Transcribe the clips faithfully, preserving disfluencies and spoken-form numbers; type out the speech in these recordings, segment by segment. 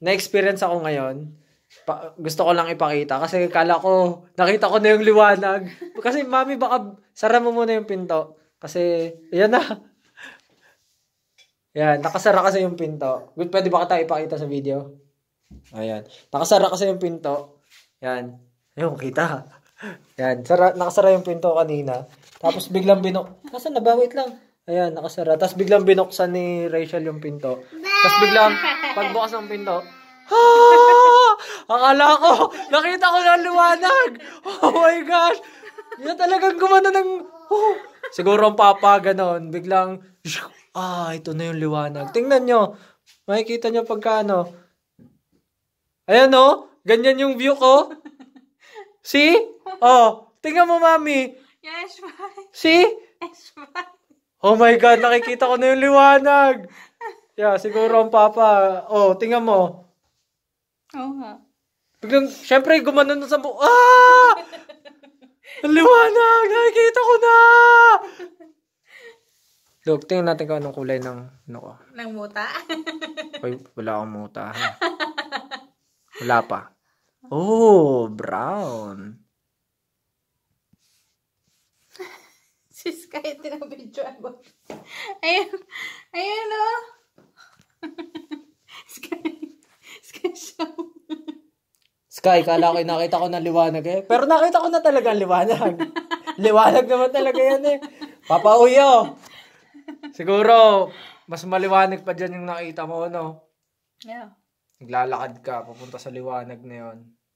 na-experience ako ngayon. Pa, gusto ko lang ipakita kasi kala ko, nakita ko na yung liwanag. Kasi mami, baka sara mo muna yung pinto. Kasi, yan na. Yan, nakasara kasi yung pinto. Pwede ba tayo ipakita sa video? Ayan. Nakasara kasi yung pinto. Yan. Ayun, kita. Yan. Sara, nakasara yung pinto kanina. Tapos biglang binok... Nasaan na ba? Wait lang. Ayan, nakasara. Tapos biglang binuksan ni Rachel yung pinto. Tapos biglang, pagbukas ng pinto, ah! Akala ko, nakita ko na liwanag. Oh my gosh. Yan talagang gumana ng... Oh. Siguro ang papa, ganon. Biglang, ah, ito na yung liwanag. Tingnan nyo. Makikita nyo pagka ano. Ayan o. Ganyan yung view ko. See? Oh, tingnan mo, mami. Yes, bye. See? Yes, bye. Oh my God, nakikita ko na yung liwanag. Yeah, siguro ang papa. Oh, tingnan mo. Oo nga. Biglang, syempre, gumanon na sa bu... Ah! Ang liwanag! Nakikita ko na! Look, tingnan natin kung anong kulay ng... Ano ko. Nang muta? Ay, wala akong muta. Ha? Wala pa. Oh, brown. Si Sky, tinabidyo ako. Ayun. Ayun o. Oh. Sky. Sky show. Sky, kala ko nakita ko na liwanag eh. Pero nakita ko na talaga liwanag. Liwanag naman talaga yan eh. Papa Uyo. Siguro, mas maliwanag pa dyan yung nakita mo, no? Yeah. Naglalakad ka, papunta sa liwanag na yun.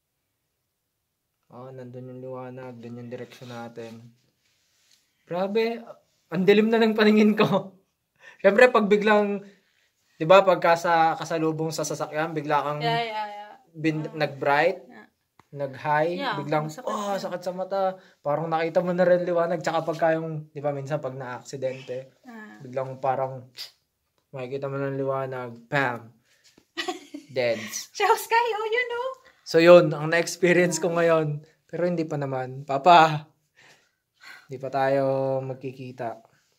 Oh, nandun yung liwanag, dun yung direksyon natin. Grabe, ang dilim na ng paningin ko. Siyempre, pag biglang, di ba, pagka sa kasalubong sa sasakyan, bigla kang Yeah, yeah, yeah. bin, nag-bright, Yeah. nag-high, Yeah, biglang, masakit oh, yan. sakit sa mata. Parang nakita mo na rin liwanag. Tsaka pagka yung, di ba, minsan pag na-aksidente, Ah. biglang parang, makikita mo ng liwanag, bam, deads. Ciao, Sky. Oh, yun o. So yun, ang na-experience ko ngayon. Pero hindi pa naman. Papa, hindi pa tayo magkikita.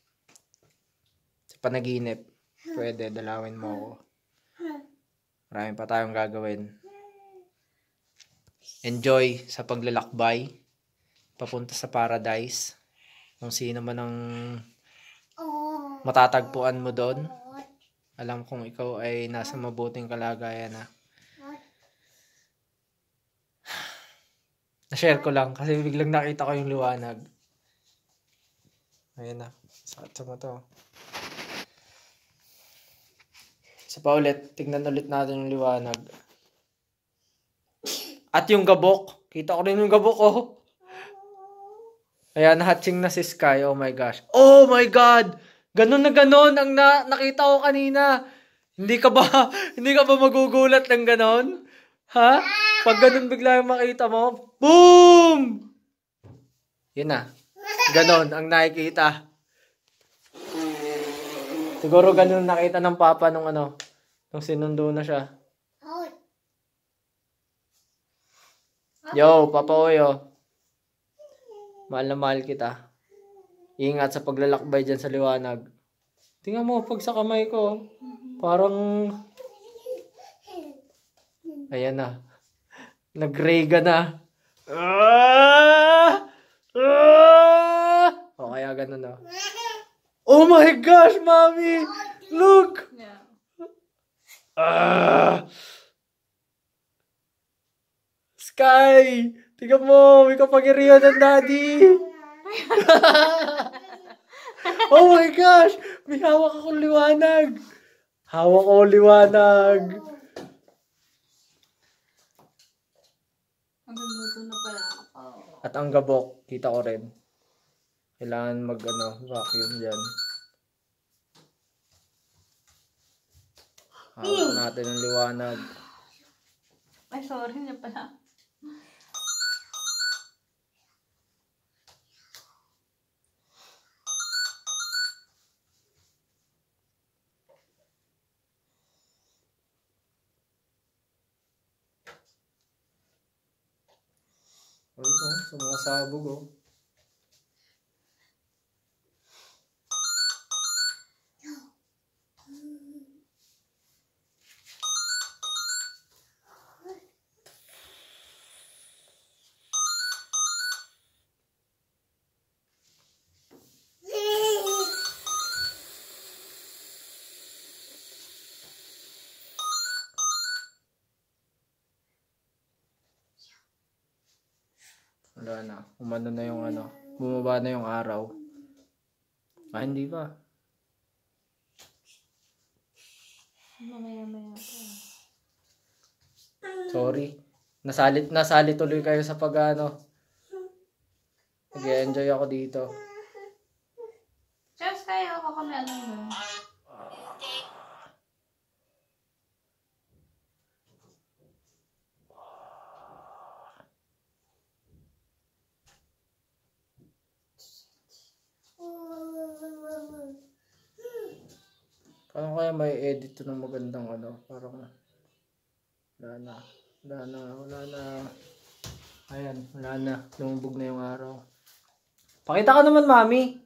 Sa panaginip, pwede, dalawin mo ako. Marami pa tayong gagawin. Enjoy sa paglalakbay. Papunta sa paradise. Kung sino man ang matatagpuan mo doon. Alam kong ikaw ay nasa mabuting kalagayan na. Na-share ko lang kasi biglang nakita ko yung liwanag. Ayan na. Sakit sa mata. Isa pa ulit. Tignan ulit natin yung liwanag. At yung gabok. Kita ko rin yung gabok, oh. Ayan, hatching na si Sky. Oh my gosh. Oh my God! Ganon na ganon ang na nakita ko kanina. Hindi ka ba, hindi ka ba magugulat ng ganon? Ha? Pag ganon bigla yung makita mo, boom! Yun na. Ganon ang nakikita. Siguro ganon nakita ng papa nung ano, nung sinundo na siya. Yo, Papa Oyo. Mahal na mahal kita. Ingat sa paglalakbay dyan sa liwanag. Tingnan mo, pag sa kamay ko, parang... Ayan na. Nag-rega na. Ah! Ah! O, kaya ganun na. Oh my gosh, Mommy! Look! Yeah. Ah! Sky! Tingnan mo, may kapangyarihan ng daddy! Oh my gosh! May hawak akong liwanag! Hawak ko liwanag! Ang luluto na pala ako. At ang gabok, kita ko rin. Kailangan mag ano, vacuum dyan. Hawak natin ang liwanag. Ay, sorry na pala. Ay, oh, sa mga sabog, oh. Wala na. Umano na yung ano. Bumaba na yung araw. Ah, hindi pa. Mamaya-maya pa. Sorry. Nasalit, nasalit tuloy kayo sa pag ano. Nag-enjoy ako dito. Just kayo ako kami ano mo. Paano kaya may edit to ng magandang ano? Parang wala na. Wala na. Wala na. Ayan. Wala na. Lumubog na yung araw. Pakita ka naman, mami.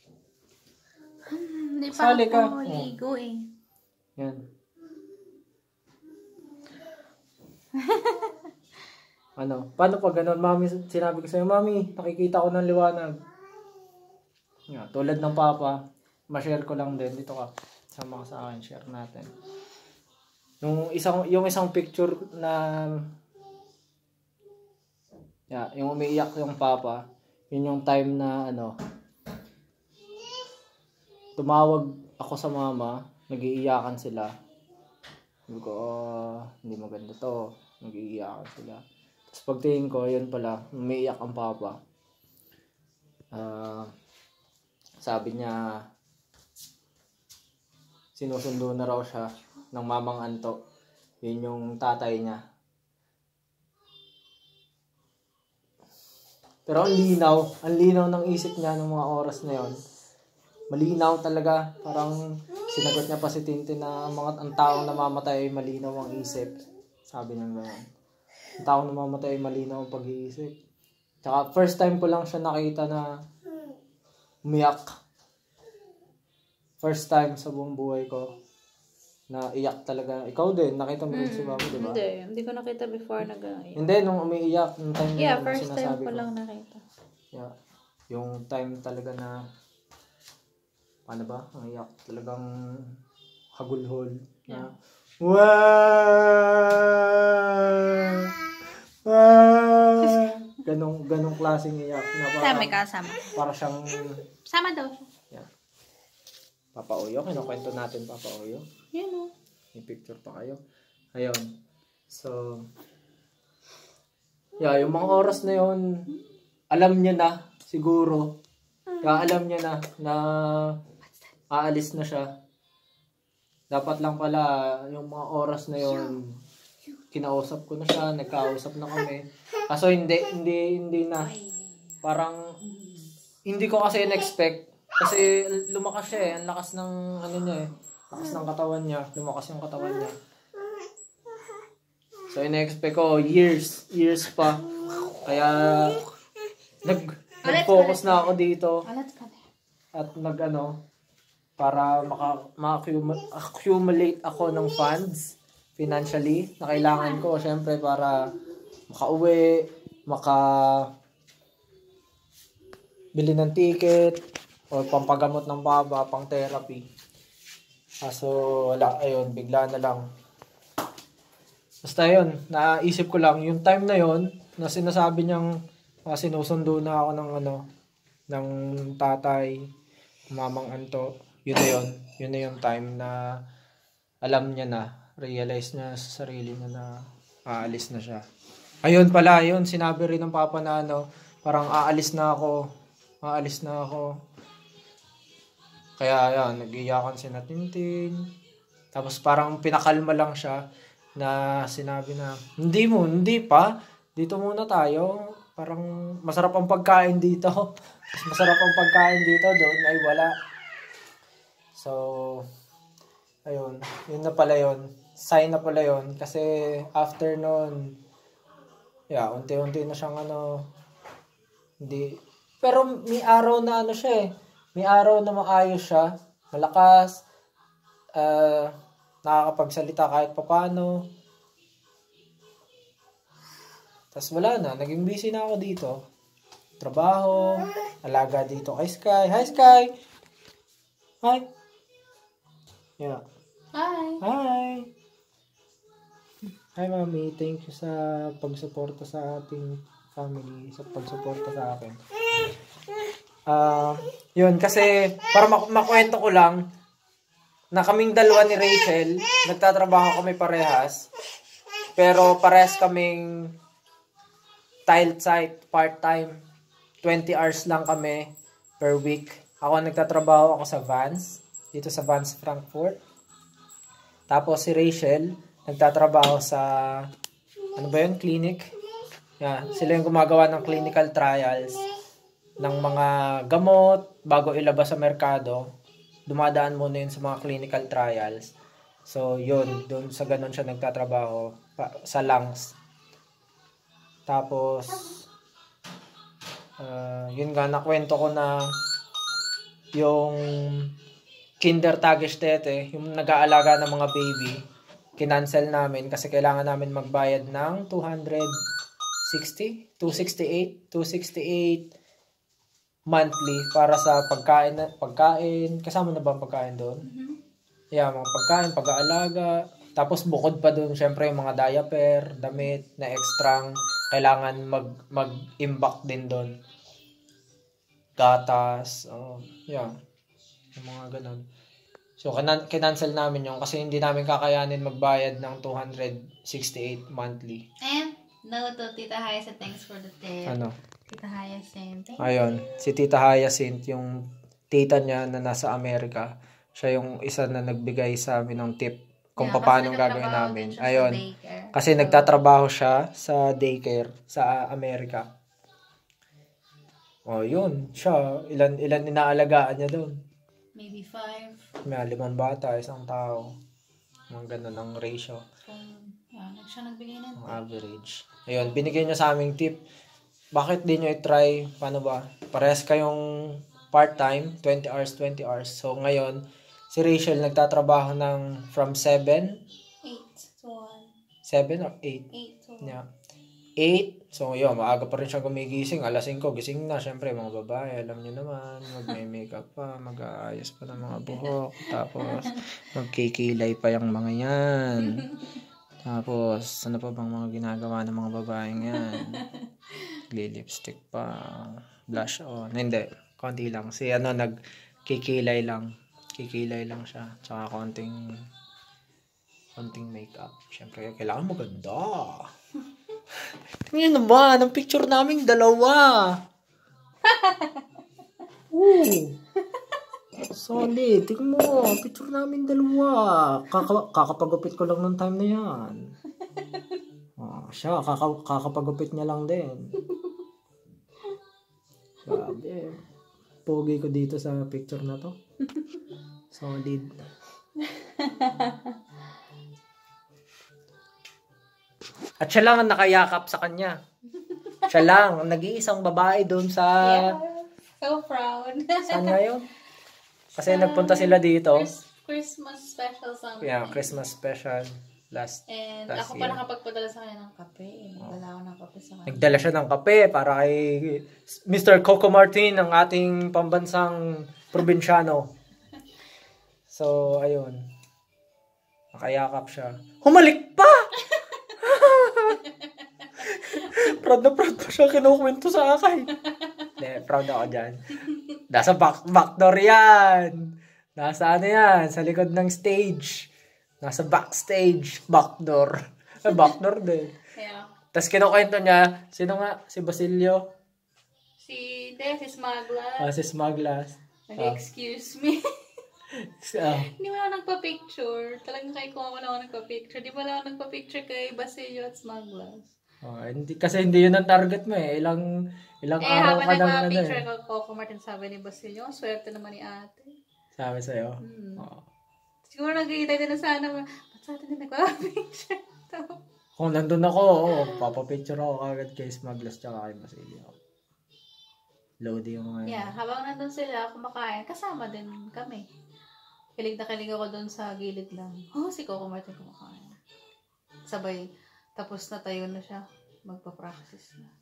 Hindi pa Sali ka. ako ligo eh. Yan. Ano? Paano pag ganun, mami, sinabi ko sa'yo, mami, nakikita ko ng liwanag. Yan. Tulad ng papa, ma-share ko lang din. Dito ka. Sama ka sa akin. Share natin. Yung isang, yung isang picture na yeah, yung umiiyak yung papa, yun yung time na ano, tumawag ako sa mama, nag-iiyakan sila. Sabi ko, oh, hindi maganda to. Nag-iiyakan sila. Tapos pagtingin ko, yun pala, umiiyak ang papa. Uh, sabi niya, sinusundo na raw siya ng mamang Anto. Yun yung tatay niya. Pero ang linaw, ang linaw ng isip niya ng mga oras na yon. Malinaw talaga. Parang sinagot niya pa si Tintin na mga, ang taong namamatay ay malinaw ang isip. Sabi niya gano'n. Ang taong namamatay ay malinaw ang pag-iisip. Tsaka first time ko lang siya nakita na umiyak. First time sa buong buhay ko na iyak talaga. Ikaw din, nakita mo rin Mm, si Mami, di ba? Hindi, hindi ko nakita before nag-iyak. Hindi, nung umiiyak, nung time Yeah, na first time sinasabi ko lang nakita. Yeah. Yung time talaga na, paano ba? Ang iyak talagang hagulhol. Yeah. Na, wow! Wow! Ganong, ganong klaseng iyak. Na parang, Sama ka, sama. para siyang, Sama daw siya. yeah. Papa Oyo, kinukwento natin Papa Oyo. Yan o. May picture pa kayo. Ayun. So, yeah, yung mga oras na yun, alam niya na, siguro. Kaya alam niya na, na aalis na siya. Dapat lang pala, yung mga oras na yun, kinausap ko na siya, nagkausap na kami. Kaso hindi, hindi, hindi na. Parang, hindi ko kasi in-expect. Kasi lumakas siya eh, ang lakas ng, ano niya eh, lakas ng katawan niya, lumakas yung katawan niya. So, in-expect ko, years, years pa. Kaya, nag, nag-focus na ako dito. At nag, ano, para maka, ma-accumulate ako ng funds, financially, na kailangan ko, syempre, para makauwi, maka, bili ng ticket, o pampagamot ng baba, pang therapy. Kaso, wala, ayun, bigla na lang. Basta yun, naisip ko lang, yung time na yun, na sinasabi niyang uh, sinusundo na ako ng ano, ng tatay, mamang Anto, yun na yun. Yun na yung time na alam niya na, realize niya sa sarili niya na aalis na siya. Ayun pala, yun, sinabi rin ng papa na ano, parang aalis na ako, aalis na ako. Kaya yan, nag-iyakan si na Tintin. Tapos parang pinakalma lang siya na sinabi na, hindi mo, hindi pa. Dito muna tayo. Parang masarap ang pagkain dito. Mas masarap ang pagkain dito, doon ay wala. So, ayun. Yun na pala yun. Sign na pala yun. Kasi after nun, yeah, unti-unti na siyang ano, hindi. Pero may araw na ano siya eh. May araw na maayos siya, malakas, uh, nakakapagsalita kahit papano. Tapos wala na, naging busy na ako dito. Trabaho, alaga dito kay Sky. Hi Sky! Hi! Yeah. Hi! Hi! Hi Mami, thank you sa pagsuporta sa ating family sa pagsuporta sa akin. Ah, yun kasi para mak- makwento ko lang na kaming dalawa ni Rachel, nagtatrabaho kami parehas. Pero parehas kaming tile site part-time. twenty hours lang kami per week. Ako nagtatrabaho ako sa Vans, dito sa Vans Frankfurt. Tapos si Rachel, nagtatrabaho sa, ano ba yun, clinic. Yeah, sila yung gumagawa ng clinical trials ng mga gamot bago ilabas sa merkado. Dumadaan muna yun sa mga clinical trials. So, yun, doon sa ganun siya nagtatrabaho pa, sa lungs. Tapos, uh, yun nga, nakwento ko na yung Kindertagesstätte, yung nag-aalaga ng mga baby, kinancel namin kasi kailangan namin magbayad ng two hundred sixty? two sixty-eight? two sixty-eight monthly para sa pagkain, pagkain, kasama na ba ang pagkain doon? Mm-hmm. Yeah, mga pagkain, pag-aalaga. Tapos bukod pa doon, syempre yung mga diaper, damit na extrang kailangan mag mag-imbak din doon. Gatas, oh, yeah. Yung mga ganun. So, kinan- kinancel namin yung kasi hindi namin kakayanin magbayad ng two hundred sixty-eight monthly. And, no to Tita Hyacinth, thanks for the tip. Ano? Tita Hyacinth, thank Ayun, si Tita Hyacinth, yung tita niya na nasa Amerika, siya yung isa na nagbigay sa amin ng tip kung yeah, paano gagawin namin. Ayun, kasi so, nagtatrabaho siya sa daycare sa Amerika. Oh, yun, siya, ilan ilan inaalagaan niya doon? Maybe five. May limang bata, isang tao. Mga ganun ang ratio. So, yan, siya nagbigay ng average. Ayun, binigay niya sa aming tip. Bakit di nyo i-try? Paano ba? Parehas kayong part-time, twenty hours, twenty hours. So, ngayon, si Rachel nagtatrabaho ng from seven? eight to one. seven or eight? eight to one. Yeah. eight. So, yun, maaga pa rin siya gumigising. alas singko, gising na. Siyempre, mga babae, alam nyo naman, mag-makeup pa, mag-aayos pa ng mga buhok. Tapos, magkikilay pa yung mga yan. Tapos, ano pa bang mga ginagawa ng mga babaeng yan? Lipstick pa, blush on. Hindi, konti lang. Si ano, nagkikilay lang. Kikilay lang siya. Tsaka konting, konting makeup. Siyempre, kailangan maganda. Tingnan naman, ang picture naming dalawa. Ooh. Solid. Tingnan mo, picture namin dalawa. Kaka kakapagupit ko lang nung time na yan. Oh, siya, kaka kakapagupit niya lang din. Grabe. Pogi ko dito sa picture na to. Solid. At siya lang ang nakayakap sa kanya. Siya lang, ang nag-iisang babae doon sa... Yeah, so proud. Saan nga yun? Kasi sa nagpunta sila dito. Christmas special something. Yeah, Christmas special. Last, And last ako year. pa nakapagpadala sa kanya ng kape. Nagdala ako ng kape sa kanya. Nagdala siya ng kape para kay Mister Coco Martin, ang ating pambansang probinsyano. So, ayun. Nakayakap siya. Humalik pa! Proud na proud pa siya kinukwento sa akin. Hindi, proud ako dyan. Nasa back, backdoor yan. Nasa ano yan, sa likod ng stage. Nasa backstage, backdoor. Eh, backdoor din. Yeah. Tapos kinukwento niya, sino nga? Si Basilio? Si, de, si Smaglas. Ah, si Smaglas. Nag-excuse me. Ah. Hindi mo lang nagpa-picture. Talagang kay ko wala ako nagpa-picture. Di ba lang ako nagpa-picture kay Basilio at Smaglas? Oh, hindi, kasi hindi yun ang target mo eh. Ilang, ilang eh, araw ka habang nang ano nagpa-picture eh. ko, Coco Martin sabi ni Basilio, swerte naman ni ate. Sabi sa'yo? Hmm. Oh. Siguro nagkikita din na sana, ba't sa atin din nagpa-picture to? Kung nandun ako, oh, papapicture ako kagad kay Smaglas tsaka kay Basilio. Loading yung mga Yeah, habang nandun sila kumakain, kasama din kami. Kilig na kilig ako dun sa gilid lang. Oh, si Coco Martin kumakain. Sabay, tapos na tayo na siya. Magpa-practice na.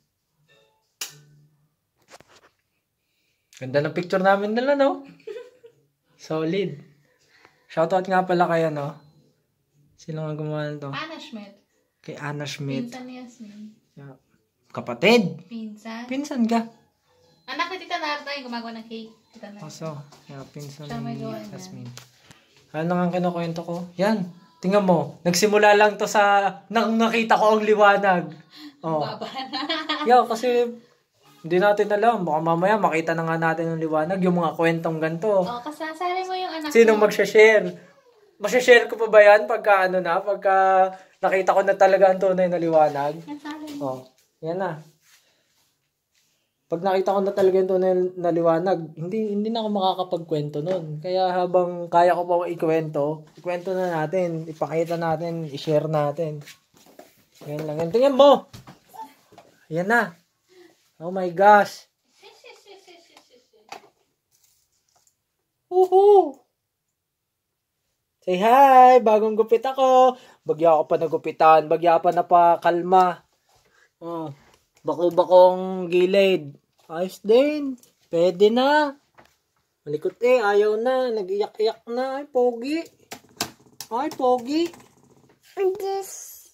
Ganda ng picture namin nila, no? Solid. Shoutout nga pala kay ano. Sino nga gumawa nito? Anna Schmidt. Kay Anna Schmidt. Pinsan ni Yasmin. Yeah. Kapatid. Pinsan. Pinsan ka. Anak ni Tita Narda yung gumagawa ng cake. Tita Narda. Kaso, yeah, pinsan Siya may ni gawa niyan. Jasmine. Ano nga ang kinukwento ko? Yan. Tingnan mo. Nagsimula lang to sa nang nakita ko ang liwanag. Oh. Baba na. Yeah, kasi hindi natin alam. Baka mamaya makita na nga natin ang liwanag. Yung mga kwentong ganito. Oh, kasasali mo yung anak Sinong mo. magsha-share? Magsha-share ko pa ba yan pagka ano na? Pagka nakita ko na talaga ang tunay na liwanag? Kasali mo. Oh, yan na. Pag nakita ko na talaga yung tunay na liwanag, hindi hindi na ako makakapagkwento nun. Kaya habang kaya ko pa ikwento, ikwento na natin, ipakita natin, i-share natin. Yan lang. Yan. Tingnan mo! Yan na. Oh my gosh. Woohoo! Say hi! Bagong gupit ako. Bagya ako pa nagupitan. Bagya pa na pa kalma. Oh. Bako-bakong gilid. Ayos din. Pwede na. Malikot eh. Ayaw na. Nag-iyak-iyak na. Ay, pogi. Ay, pogi. Ay, this.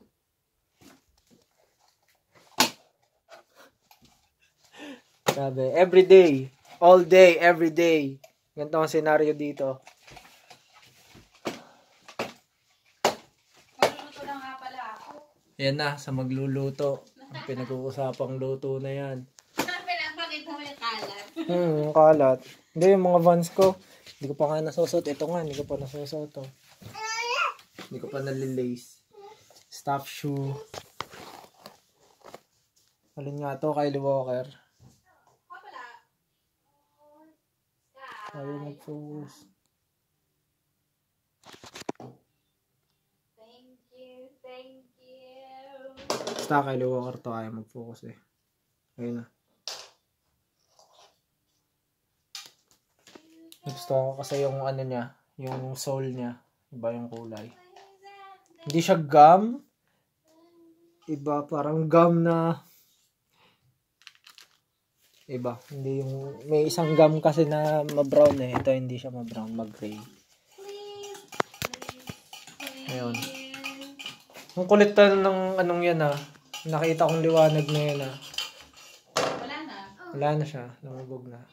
Sabi, every day. All day, every day. Ganito ang senaryo dito. Magluluto lang nga pala ako. Yan na, sa magluluto. Ang pinag-uusapang luto na yan. Pinapakita mo yung kalat. Hmm, yung kalat. Hindi, yung mga vans ko. Hindi ko pa nga nasusot. Ito nga, hindi ko pa nasusot. Oh. Hindi ko pa nalilace. Staff shoe. Alin nga to, Kylie Walker. Ayaw mag-focus. Thank you, thank you. Basta Kylie Walker to, ayaw mag-focus eh. Ayun na. Gusto ko kasi yung ano niya, yung sole niya. Iba yung kulay. Hindi siya gum. Iba, parang gum na iba. Hindi yung, may isang gum kasi na ma-brown eh. Ito hindi siya ma-brown, mag-gray. Ayun. Ang kulit na ng anong yan ah. Nakita kong liwanag na yan ah. Wala na. Wala na siya. Lumubog na.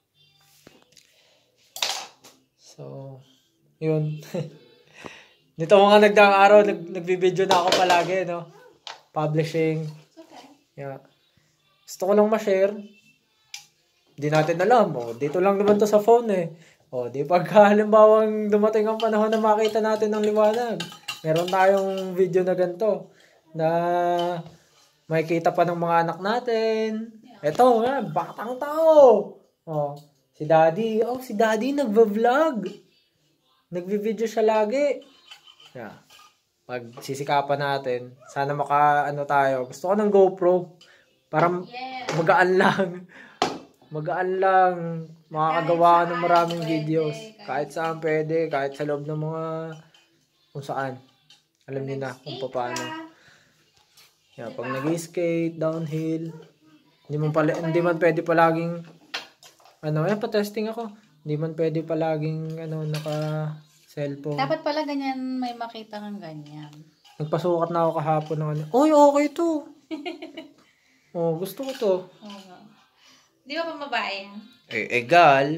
So, yun. Nito mga nagdaang araw, nag, nagbibideo na ako palagi, no? Publishing. Okay. Yeah. Gusto ko lang ma-share. Di natin alam, oh. Dito lang naman to sa phone, eh. O, di pagka halimbawang dumating ang panahon na makita natin ng liwanag. Meron tayong video na ganito. Na makikita pa ng mga anak natin. Eto, nga, batang tao. Oh. Si Daddy, oh, si Daddy nagva-vlog. Nagvi-video siya lagi. Yeah. Pag sisikapan natin, sana maka, ano tayo, gusto ko ng GoPro. Para Yeah. magaan lang. Magaan lang. Makakagawa ka ng maraming pwede, videos. kahit- Kahit saan pwede, kahit sa loob ng mga, kung saan. Alam niyo na kung paano. Yeah, pag nag-skate, downhill, hindi man, pala, hindi man pwede palaging ano, eh, pa-testing ako. Hindi man pwede palaging, ano, naka-cellphone. Dapat pala ganyan, may makita kang ganyan. Nagpasukat na ako kahapon ng ano. Uy, okay to. Oh, gusto ko to. Oo nga. Di ba pa babae yan? Eh, egal.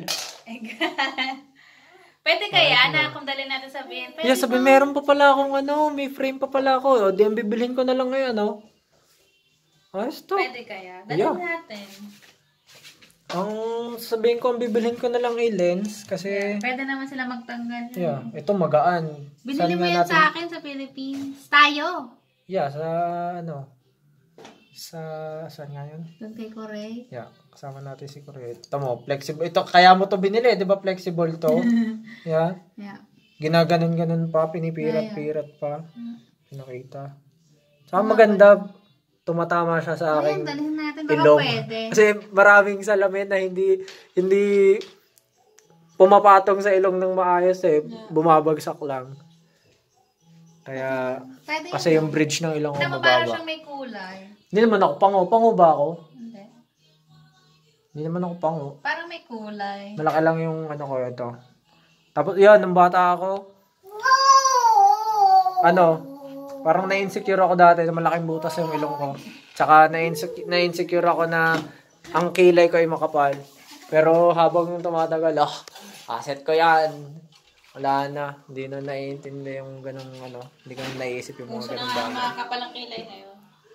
Pwede kaya na kung dali natin sabihin. Pwede Yeah, sabi, ba? meron pa pala akong ano, may frame pa pala ako. O, di, ang bibilhin ko na lang ngayon, oh. Ayos to. Pwede kaya. Dali Yeah. natin. Ang sabihin ko, ang bibilhin ko na lang ay lens. Kasi, Pwede naman sila magtanggal. yeah, ito magaan. Binili Saan mo nga yan sa akin sa Philippines. Tayo. Yeah, sa, ano, sa, saan nga yun? Doon kay Corey. Yeah, kasama natin si Korea. Ito mo, flexible. Ito, kaya mo to binili, di ba flexible to? Yeah. Yeah. Ginaganon-ganon pa, pinipirat-pirat pa. Pinakita. Saka maganda, tumatama siya sa Ayan, aking dalhin natin. Baka ilong. pwede. Kasi maraming salamin na hindi, hindi pumapatong sa ilong ng maayos eh. Bumabagsak lang. Kaya, Pwede kasi yung bridge ng ilong ko Tama, para mababa. siyang may kulay. Hindi naman ako pango. Pango ba ako? Hindi. Hindi naman ako pango. Parang may kulay. Malaki lang yung ano ko ito. Tapos yan, nung bata ako, ano, Parang na-insecure ako dati na malaking butas yung ilong ko. Tsaka na-insecure, na-insecure ako na ang kilay ko ay makapal. Pero habang yung tumatagal, oh, asset ko yan. Wala na. Hindi na naiintindi yung ganong ano. Hindi ko na naiisip yung mga Gusto ganong na bagay. makakapal ang kilay ngayon.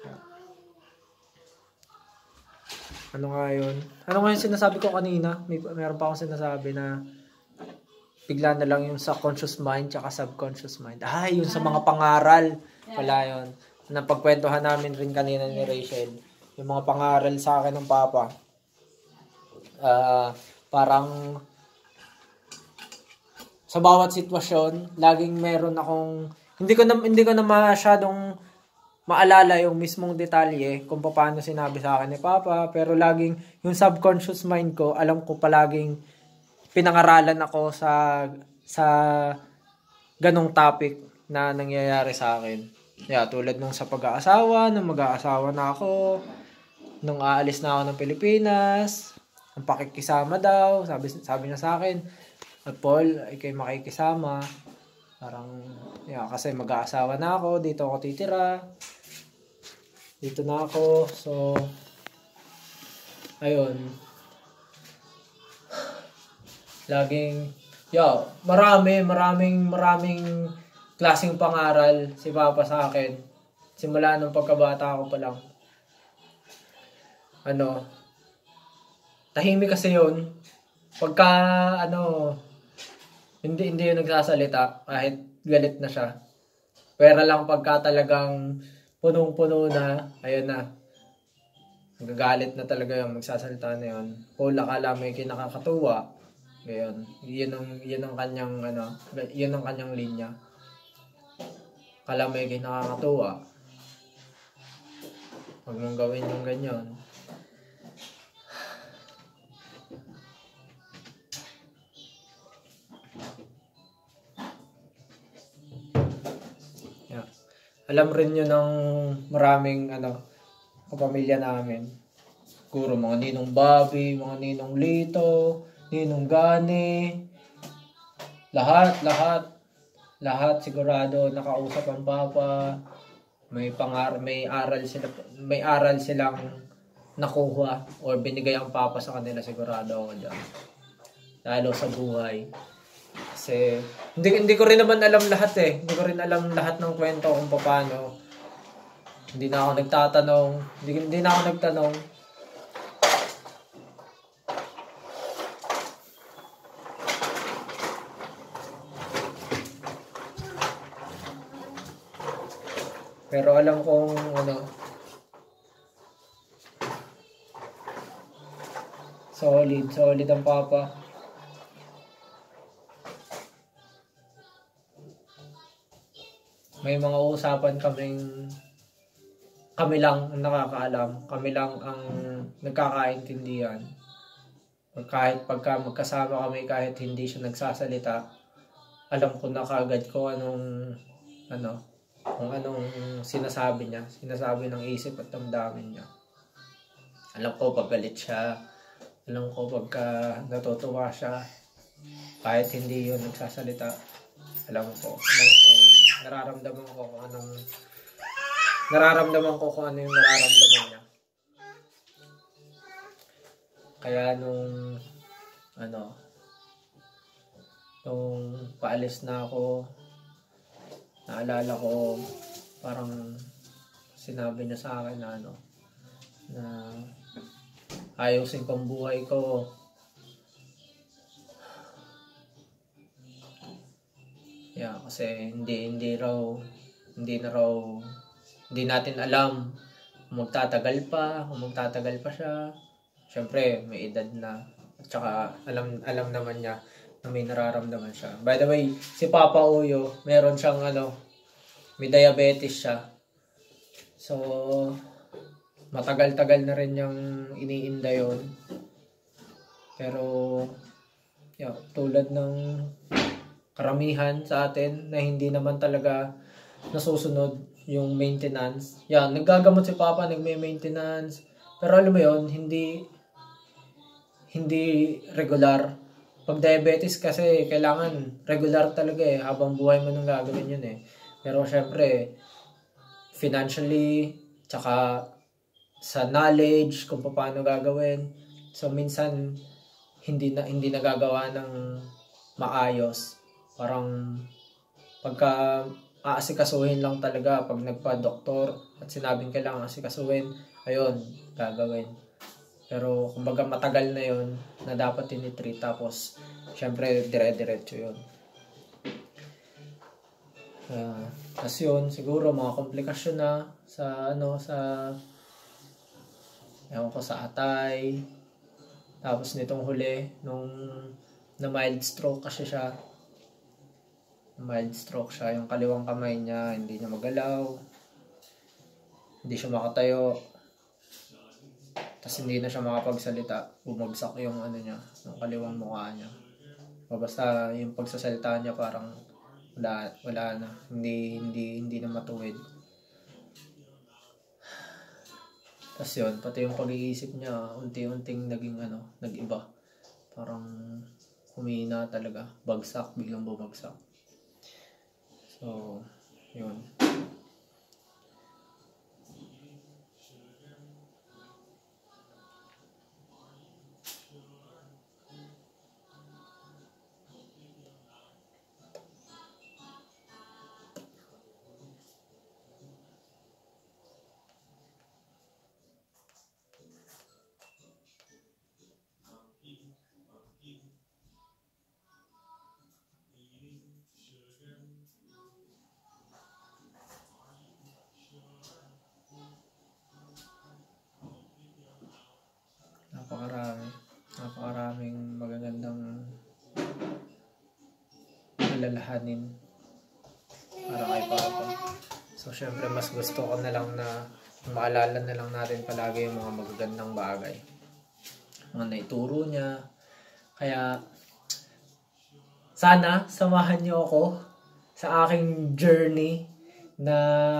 Ano nga yun? Ano nga yung sinasabi ko kanina? May, meron pa akong sinasabi na bigla na lang yung sa conscious mind tsaka subconscious mind. Ah, yun sa mga pangaral. Wala yun. Napagkwentuhan namin rin kanina ni Rachel. Yung mga pangaral sa akin ng Papa. Ah, uh, parang sa bawat sitwasyon, laging meron akong hindi ko na hindi ko na masyadong maalala yung mismong detalye kung paano sinabi sa akin ni Papa, pero laging yung subconscious mind ko, alam ko palaging pinangaralan ako sa sa ganong topic na nangyayari sa akin. Yeah, tulad nung sa pag-aasawa, nung mag-aasawa na ako, nung aalis na ako ng Pilipinas, ang pakikisama daw, sabi sabi niya sa akin, at Paul, ay kayo makikisama. Parang, yeah, kasi mag-aasawa na ako, dito ako titira. Dito na ako, so, ayun. Laging, yeah, marami, maraming, maraming klaseng pangaral si Papa sa akin. Simula nung pagkabata ko pa lang. Ano, tahimik kasi yun. Pagka, ano, hindi, hindi yun nagsasalita, kahit galit na siya. Pero lang pagka talagang punong-puno na, ayun na, nagagalit na talaga yung magsasalita na yun. Paul, akala mo yung kinakakatuwa. Ngayon, yun ang, yun ang kanyang, ano, yun ang kanyang linya. Akala mo yung kinakakatuwa. Huwag mong gawin yung ganyan. Yeah. Alam rin yun ng maraming, ano, kapamilya namin. Siguro mga ninong Bobby, mga ninong Lito, ninong Gani, lahat, lahat, lahat sigurado nakausap ang Papa. May pangar, may aral sila, may aral silang nakuha or binigay ang Papa sa kanila, sigurado ako diyan. Lalo sa buhay. Kasi hindi hindi ko rin naman alam lahat eh. Hindi ko rin alam lahat ng kwento kung paano. Hindi na ako nagtatanong, hindi, hindi na ako nagtanong. Pero alam kong ano, solid, solid ang Papa. May mga usapan kaming kami lang ang nakakaalam, kami lang ang nagkakaintindihan. Kahit pagka magkasama kami, kahit hindi siya nagsasalita, alam ko na kaagad ko anong ano, kung anong sinasabi niya, sinasabi ng isip at damdamin niya. Alam ko pag galit siya, alam ko pagka natutuwa siya, kahit hindi yun nagsasalita, alam ko, alam ko, nararamdaman ko kung anong, nararamdaman ko kung ano yung nararamdaman niya. Kaya nung, ano, nung paalis na ako, naalala ko, parang sinabi niya sa akin na ano, na ayusin kong buhay ko. Yeah, kasi hindi, hindi raw, hindi na raw, hindi natin alam kung magtatagal pa, kung magtatagal pa siya. Siyempre, may edad na. At saka, alam, alam naman niya na may nararamdaman siya. By the way, si Papa Uyo, meron siyang ano, may diabetes siya. So, matagal-tagal na rin niyang iniinda yun. Pero, yeah, tulad ng karamihan sa atin na hindi naman talaga nasusunod yung maintenance. Yan, naggagamot si Papa, nagme-maintenance. Pero alam mo yun, hindi, hindi regular. Pag diabetes kasi, kailangan regular talaga eh. Habang buhay mo nang gagawin yun eh. Pero syempre, financially, tsaka sa knowledge kung paano gagawin. So minsan hindi na hindi nagagawa ng maayos. Parang pagka aasikasuhin lang talaga pag nagpa-doktor at sinabing kailangan asikasuhin, ayun, gagawin. Pero kumbaga matagal na yun na dapat tinitreat, tapos syempre dire-diretso yun. Uh, tas yun, siguro mga komplikasyon na sa ano, sa ewan ko, sa atay. Tapos nitong huli, nung na mild stroke kasi siya. Mild stroke siya, yung kaliwang kamay niya, hindi niya magalaw. Hindi siya makatayo. Tapos hindi na siya makapagsalita. Bumagsak yung ano niya, yung kaliwang mukha niya. O basta yung pagsasalita niya parang wala, wala na. Hindi, hindi, hindi na matuwid. Tapos yun, pati yung pag-iisip niya, unti-unting naging ano, nag-iba. Parang humina talaga. Bagsak, biglang bumagsak. So, yun. Napakarami. Napakaraming magagandang alalahanin para kay Papa. So, syempre, mas gusto ko na lang na maalala na lang natin palagi yung mga magagandang bagay. Mga naituro niya. Kaya, sana samahan niyo ako sa aking journey na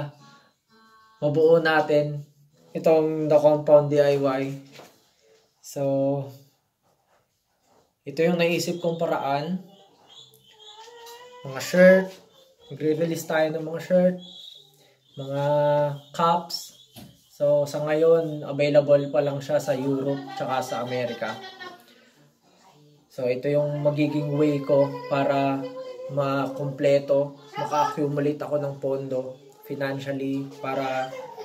mabuo natin itong The Compound D I Y. So, ito yung naisip kong paraan. Mga shirt. Magre-release tayo ng mga shirt. Mga cups. So, sa ngayon, available pa lang siya sa Europe tsaka sa Amerika. So, ito yung magiging way ko para makumpleto, maka-accumulate ako ng pondo financially para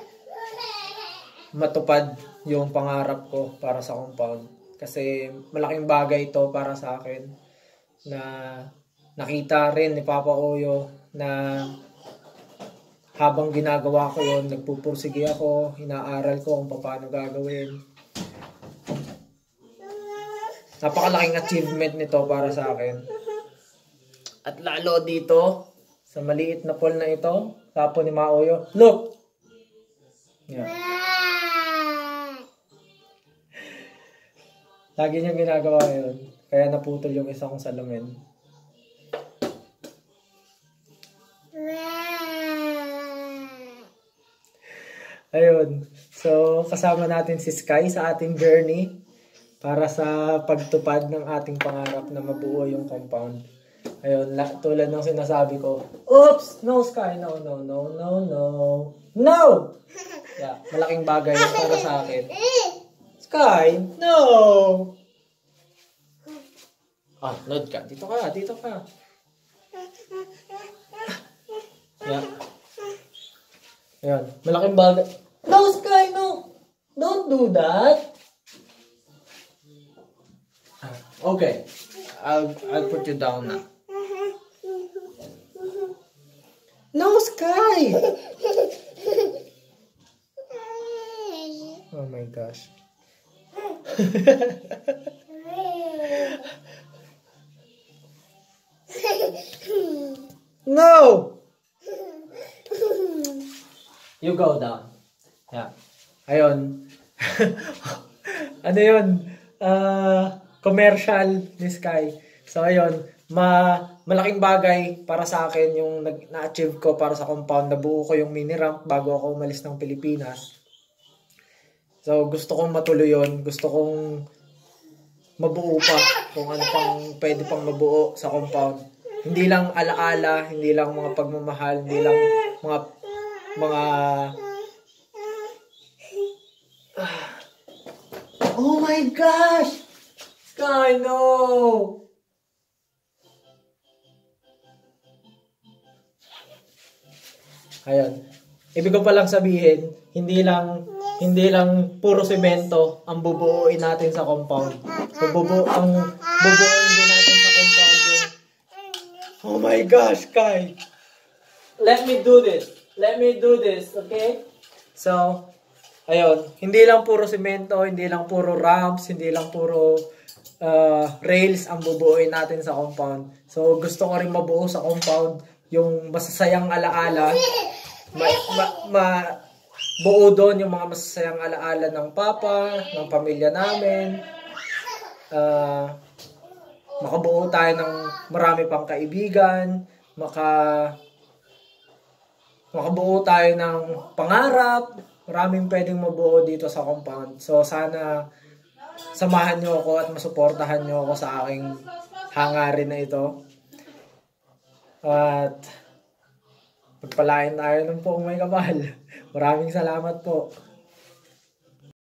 matupad yung pangarap ko para sa compound. Kasi malaking bagay ito para sa akin na nakita rin ni Papa Oyo na habang ginagawa ko yun, nagpupursige ako, inaaral ko kung paano gagawin. Napakalaking achievement nito para sa akin. At lalo dito, sa maliit na pool na ito, tapo ni Maoyo. Look! Yeah. Lagi niyang ginagawa yun. Kaya naputol yung isa kong salamin. Ayun. So, kasama natin si Sky sa ating journey para sa pagtupad ng ating pangarap na mabuo yung compound. Ayun, la, tulad ng sinasabi ko, oops! No, Sky! No, no, no, no, no. No! Yeah, malaking bagay yun para sa akin. Sky, no! Ah, nod ka. Dito ka, dito ka. Yeah. Ayan, malaking bagay. No, Sky, no! Don't do that! Okay. I'll, I'll put you down now. No, Sky! Oh my gosh. No! You go down. Yeah. Ayun. Ano yun? Uh, commercial ni Sky. So, ayun. Ma malaking bagay para sa akin yung na-achieve ko para sa compound. Nabuo ko yung mini ramp bago ako umalis ng Pilipinas. So, gusto kong matuloy yun. Gusto kong mabuo pa kung ano pang pwede pang mabuo sa compound. Hindi lang alaala, hindi lang mga pagmamahal, hindi lang mga mga oh my gosh! Sky, no! Ayun. Ibig ko palang sabihin, hindi lang hindi lang puro semento ang bubuuin natin sa compound. So, bubu ang bubuuin din natin sa compound yung oh my gosh, Sky! Let me do this. Let me do this, okay? So, ayun, hindi lang puro semento, hindi lang puro ramps, hindi lang puro uh, rails ang bubuuin natin sa compound. So, gusto ko rin mabuo sa compound yung masasayang alaala. Ma, ma, ma, buo doon yung mga masasayang alaala ng papa, ng pamilya namin. Uh, makabuo tayo ng marami pang kaibigan, maka makabuo tayo ng pangarap. Maraming pwedeng mabuo dito sa compound. So, sana samahan nyo ako at masuportahan nyo ako sa aking hangarin na ito. At pagpalain tayo ng poong may kapal. Maraming salamat po.